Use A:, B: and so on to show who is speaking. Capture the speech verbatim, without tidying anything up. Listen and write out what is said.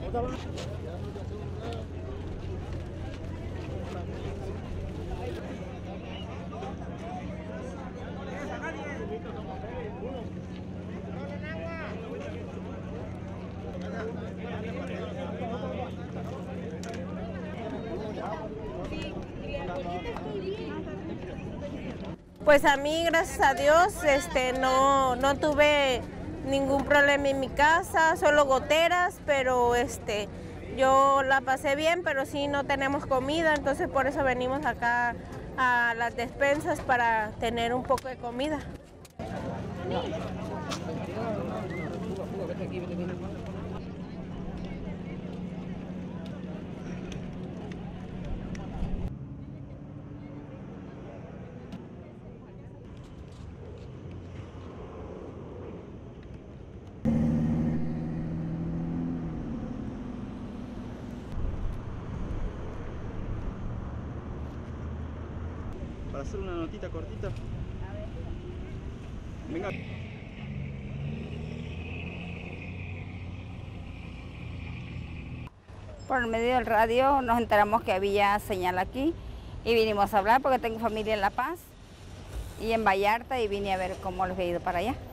A: Pues a mí, gracias a Dios, este, no, no tuve ningún problema en mi casa, solo goteras, pero este, yo la pasé bien, pero sí no tenemos comida, entonces por eso venimos acá a las despensas para tener un poco de comida.
B: Para hacer una notita cortita. Venga.
C: Por medio del radio nos enteramos que había señal aquí y vinimos a hablar porque tengo familia en La Paz y en Vallarta y vine a ver cómo les había ido para allá.